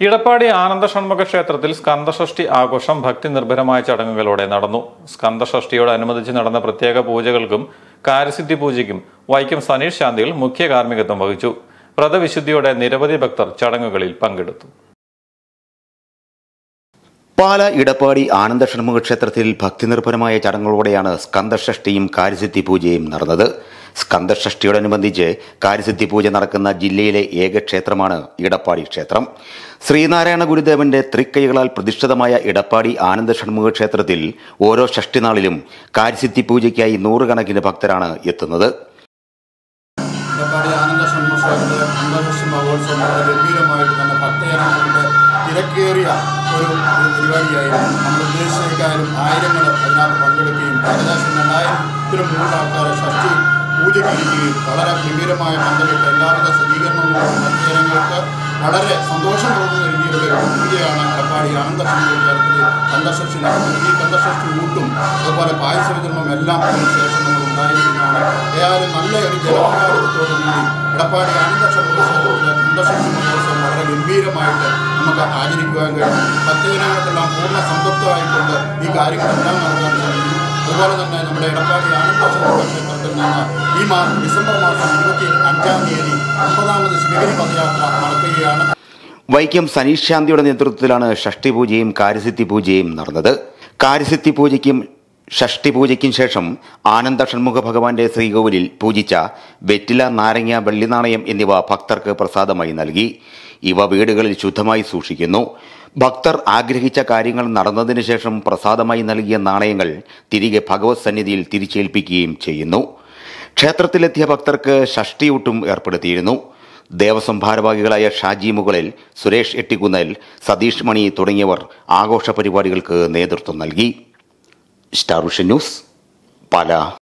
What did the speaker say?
ഇടപ്പാടി ആനന്ദ ഷൺമുഖ ക്ഷേത്രത്തിൽ സ്കന്ദഷഷ്ഠി ആഘോഷം ഭക്തി നിർഭരമായ ചടങ്ങുകളോടെ നടന്നു. സ്കന്ദഷഷ്ഠിയോടനുബന്ധിച്ച് നടന്ന പ്രത്യേക പൂജകൾക്കും കാര്യസിദ്ധി പൂജയ്ക്കും വൈക്കം സനീഷ് ശാന്തികൾ മുഖ്യ കാർമ്മികത്വം വഹിച്ചു. വ്രതവിശുദ്ധിയോടെ നിരവധി ഭക്തർ ചടങ്ങുകളിൽ പങ്കെടുത്തു. പാല ഇടപ്പാടി ആനന്ദ ഷൺമുഖ ക്ഷേത്രത്തിൽ ഭക്തിനിർഭരമായ ചടങ്ങുകളോടെയാണ് സ്കന്ദഷഷ്ഠിയും കാര്യസിദ്ധി പൂജയും നടന്നത്. സ്കന്ദഷഷ്ഠിയോടനുബന്ധിച്ച് കാര്യസിദ്ധി പൂജ നടക്കുന്ന ജില്ലയിലെ ഏക ക്ഷേത്രമാണ് ഇടപ്പാടി ക്ഷേത്രം. ശ്രീനാരായണ ഗുരുദേവന്റെ തൃക്കൈകളാൽ പ്രതിഷ്ഠിതമായ ഇടപ്പാടി ആനന്ദ ഷൺമുഖ ക്ഷേത്രത്തിൽ ഓരോ ഷഷ്ടിനാളിലും കാര്യസിദ്ധി പൂജയ്ക്കായി നൂറുകണക്കിന് ഭക്തരാണ് എത്തുന്നത്. ഇടപ്പാടി ആനന്ദ ഷൺമുഖ ക്ഷേത്രത്തിലെ അന്തർവർഷ മഹോത്സവം വളരെ ഗംഭീരമായിട്ട് തന്നെ ഭക്തജനങ്ങളുടെ തിരക്കേറിയ ഒരു പരിപാടിയായിരുന്നു. നമ്മൾ ഉദ്ദേശിച്ചേക്കാളും ആയിരങ്ങൾ അതിനകത്ത് പങ്കെടുക്കുകയും ഏകദേശം 2000 ആൾക്കാരെ ഷഷ്ടി പൂജയ്ക്കിരിക്കുകയും വളരെ ഗംഭീരമായ പന്തലിട്ട് എല്ലാവിധ സജ്ജീകരണങ്ങളും ഭക്തജനങ്ങൾക്ക് വളരെ സന്തോഷം തോന്നുന്ന രീതിയിലുള്ള ഒരു പൂജയാണ് ഇടപ്പാടി ആനന്ദ ഷൺമുഖ ക്ഷേത്രത്തിൽ കന്ദഷഷ്ഠി നടത്തുന്നത്. ഈ കന്ദഷഷ്ഠി ഊട്ടും അതുപോലെ പായസ വിതരണവും എല്ലാം അതിന് ശേഷം നമ്മൾ ഉണ്ടായിരിക്കുന്നതാണ്. ഏതായാലും നല്ല ഒരു ജനപങ്കാളിത്തത്തോടുകൂടി ഇടപ്പാടി ആനന്ദ ഷൺമുഖ ക്ഷേത്രത്തിലെ കന്ദഷഷ്ഠി മഹോത്സവം വളരെ ഗംഭീരമായിട്ട് നമുക്ക് ആചരിക്കുവാൻ കഴിയും. ഭക്തജനങ്ങൾക്കെല്ലാം പൂർണ്ണ സംതൃപ്തമായിക്കൊണ്ട് ഈ കാര്യങ്ങളെല്ലാം നടത്താൻ സാധിക്കും. അതുപോലെ തന്നെ നമ്മുടെ ഇടപ്പാടി ആനന്ദ ഷൺമുഖ ക്ഷേത്രത്തിൽ നിന്ന് ഈ ഡിസംബർ മാസം 25-ാം തീയതി 9ാമത് ശിവഗിരി പദയാത്ര നടത്തുകയാണ്. വൈക്കം സനീഷ് ശാന്തിയുടെ നേതൃത്വത്തിലാണ് ഷഷ്ടി പൂജയും കാര്യസിദ്ധി പൂജയും നടന്നത്. കാര്യസിദ്ധി പൂജയ്ക്കും ഷഷ്ടി പൂജയ്ക്കും ശേഷം ആനന്ദ ഷൺമുഖ ഭഗവാന്റെ ശ്രീകോവിലിൽ പൂജിച്ച വെറ്റില, നാരങ്ങ, വെള്ളിനാണയം എന്നിവ ഭക്തർക്ക് പ്രസാദമായി നൽകി. ഇവ വീടുകളിൽ ശുദ്ധമായി സൂക്ഷിക്കുന്നു. ഭക്തർ ആഗ്രഹിച്ച കാര്യങ്ങൾ നടന്നതിന് ശേഷം പ്രസാദമായി നൽകിയ നാണയങ്ങൾ തിരികെ ഭഗവത് സന്നിധിയിൽ തിരിച്ചേൽപ്പിക്കുകയും ചെയ്യുന്നു. ക്ഷേത്രത്തിലെത്തിയ ഭക്തർക്ക് ഷഷ്ടിയൂട്ടും ഏർപ്പെടുത്തിയിരുന്നു. ദേവസ്വം ഭാരവാഹികളായ ഷാജി മുകളിൽ, സുരേഷ് എട്ടിക്കുന്നൽ, സതീഷ് മണി തുടങ്ങിയവർ ആഘോഷ പരിപാടികൾക്ക് നേതൃത്വം നൽകി. സ്റ്റാർ വിഷൻ ന്യൂസ്, പാല.